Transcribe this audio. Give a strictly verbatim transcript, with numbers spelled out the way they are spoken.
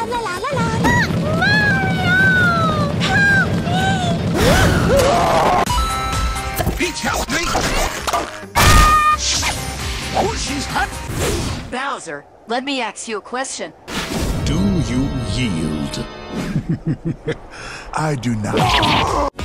la la la la la. Mario! Help me! Peach, help me! Oh, she's hot! Bowser, let me ask you a question. Do you yield? I do not.